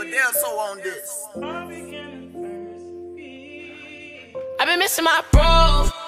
They're so on this. I've been missing my bro.